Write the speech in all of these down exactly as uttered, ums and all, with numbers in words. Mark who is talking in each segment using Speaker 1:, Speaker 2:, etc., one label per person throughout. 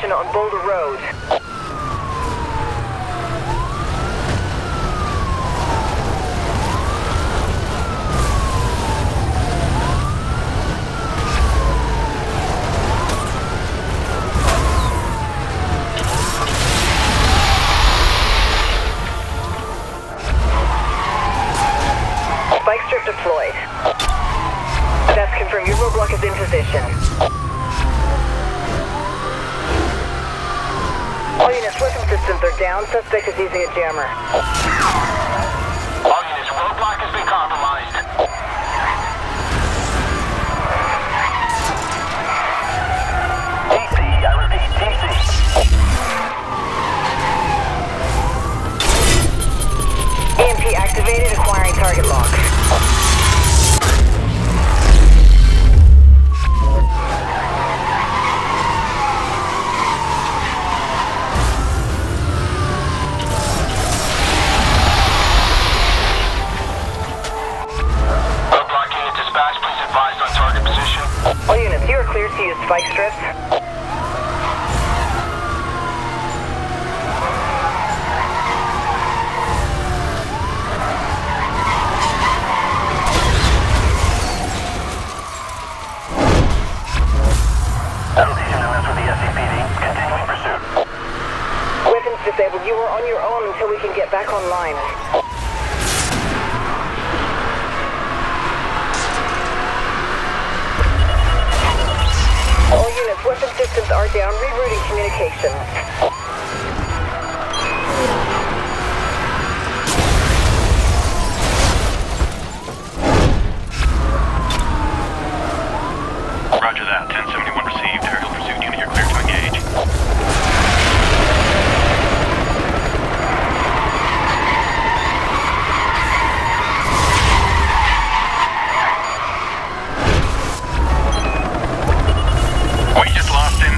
Speaker 1: position on Boulder Road. Spike strip deployed. That's confirmed. Your roadblock is in position. All units, weapon systems are down. Suspect is using a jammer.
Speaker 2: All units, roadblock has been compromised. T C, I repeat, T C.
Speaker 1: E M P activated, acquiring target lock. All units, you are cleared to use spike strips.
Speaker 2: Penalty units with the S C P D. Continuing pursuit.
Speaker 1: Weapons disabled. You are on your own until we can get back online. All units, weapon systems are down. Rerouting communications.
Speaker 3: Roger that. ten seventy-one received. Aerial pursuit unit, you're clear to engage. We just lost him.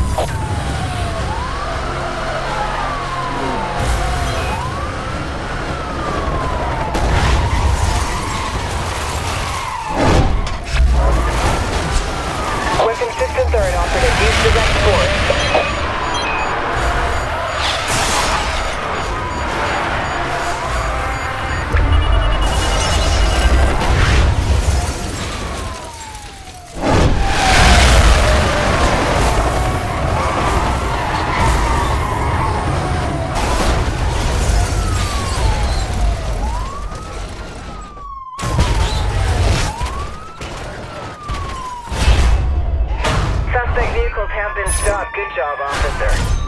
Speaker 1: Weapon systems are inoperative. Use direct force. Suspect vehicles have been stopped. Good job, officer.